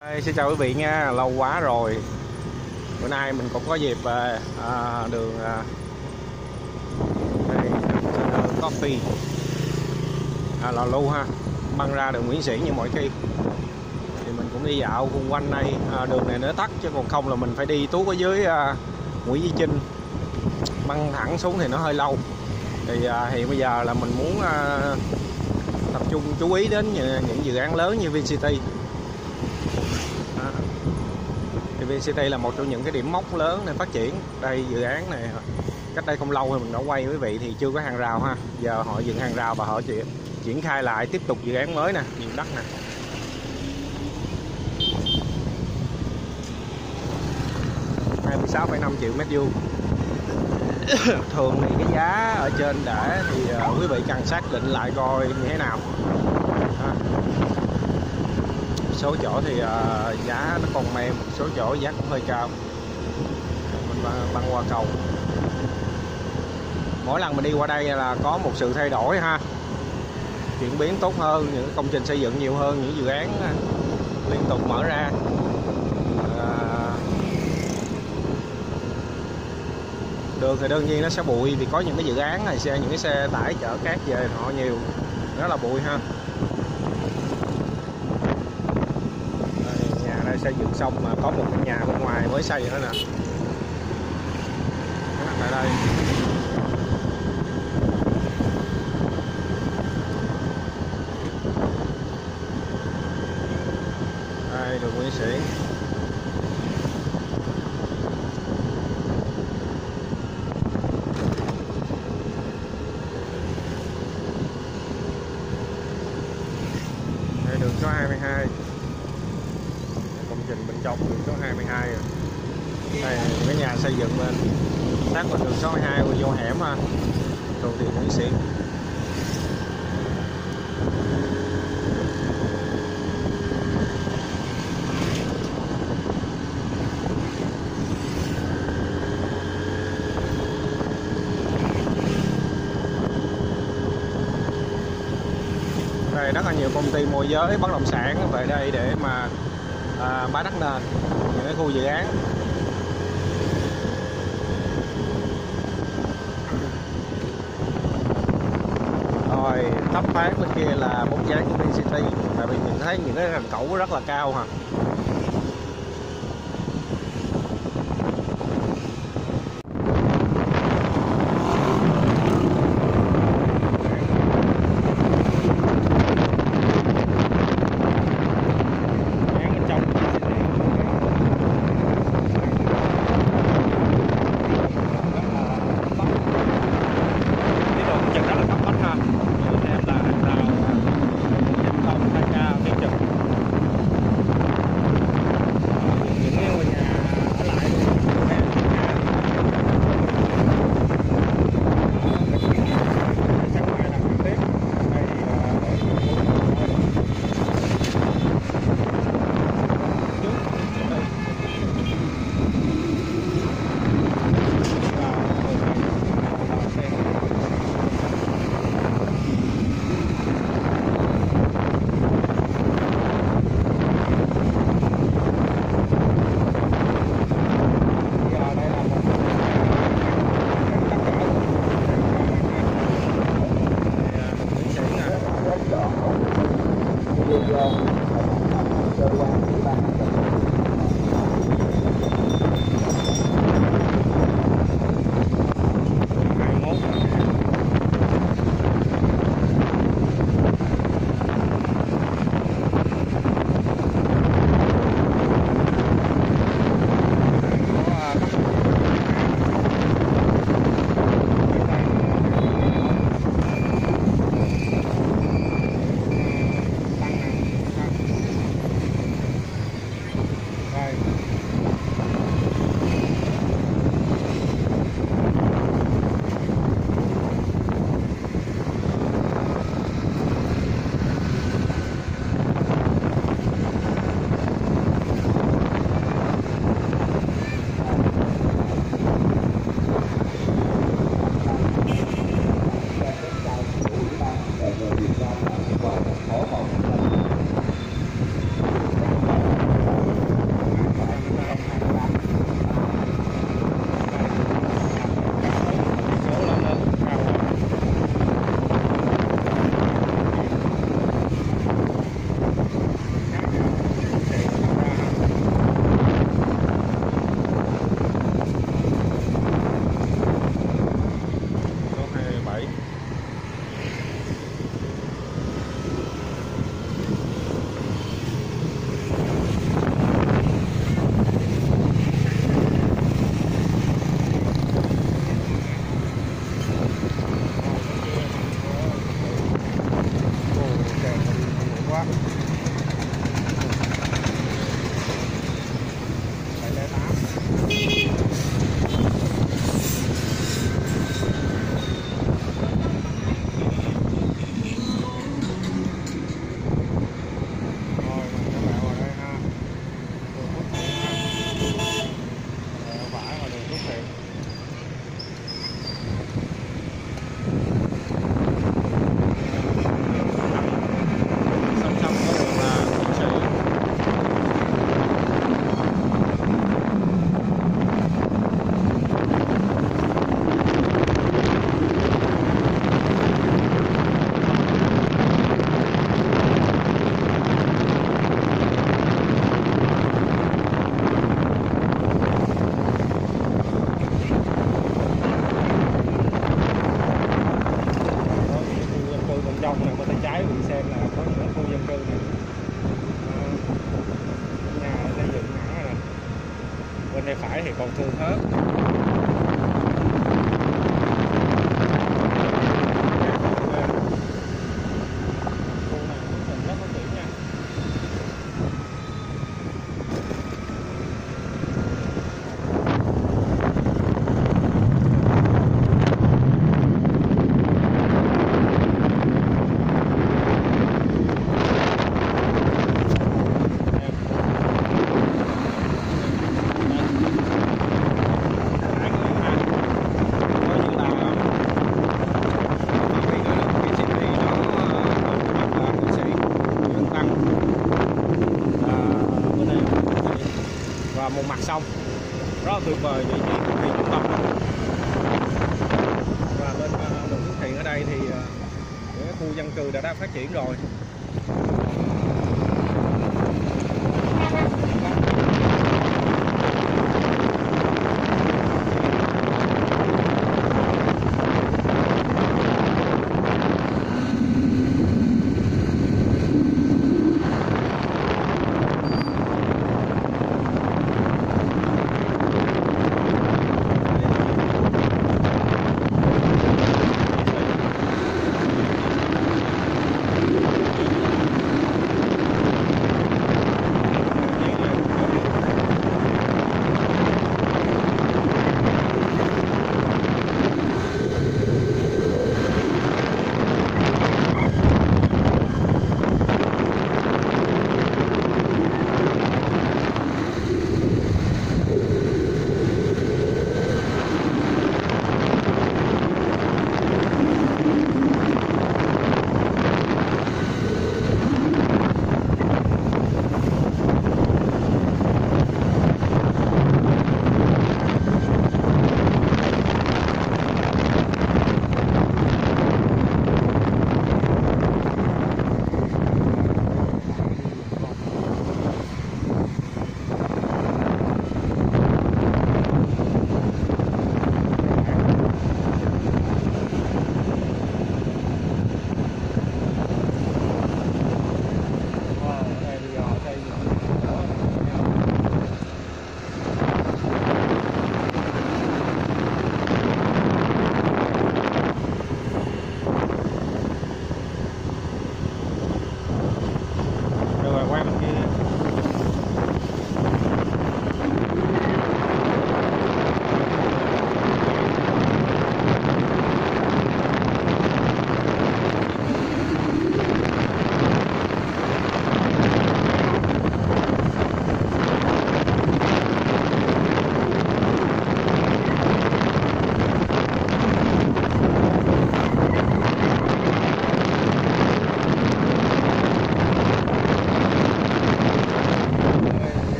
Xin chào quý vị nha, lâu quá rồi. Bữa nay mình cũng có dịp về đường Coffee Lò Lu ha, băng ra đường Nguyễn Xiển như mọi khi. Thì mình cũng đi dạo xung quanh đây, đường này nó tắt chứ còn không là mình phải đi tuốt ở dưới Nguyễn Duy Trinh, băng thẳng xuống thì nó hơi lâu. Thì hiện bây giờ là mình muốn tập trung chú ý đến những dự án lớn như VinCity. Thì VinCity là một trong những cái điểm mốc lớn để phát triển. Đây dự án này cách đây không lâu thì mình đã quay với quý vị thì chưa có hàng rào ha. Giờ họ dựng hàng rào và họ triển khai lại tiếp tục dự án mới nè, nhiều đất nè. $26,5 triệu mét vuông. Thường thì cái giá ở trên để thì quý vị cần xác định lại coi như thế nào. Số chỗ thì giá nó còn mềm, số chỗ giá cũng hơi cao. Mình băng qua cầu. Mỗi lần mình đi qua đây là có một sự thay đổi ha, chuyển biến tốt hơn, những công trình xây dựng nhiều hơn, những dự án liên tục mở ra. Đường thì đương nhiên nó sẽ bụi vì có những cái dự án này, những cái xe tải chở cát về họ nhiều, rất là bụi ha. Đây xây dựng xong mà có một cái nhà bên ngoài mới xây nữa nè. Tại đây đường Nguyễn Xiển. Đây đường số 22. Công trình bên trong đường số 22 rồi. Đây cái nhà xây dựng bên sát vào đường số 22 vô hẻm ha, đường thì Nguyễn Xiển. Đây rất là nhiều công ty môi giới bất động sản về đây để mà bán đất nền, những cái khu dự án. Rồi thấp thoáng bên kia là bóng dáng của VinCity, tại vì mình thấy những cái ranh cẩu rất là cao ha. thì còn thường hết. Và một mặt sông rất là tuyệt vời, vị trí cực kỳ trung tâm. Và lên đường Phước Thiện ở đây thì những khu dân cư đã phát triển rồi.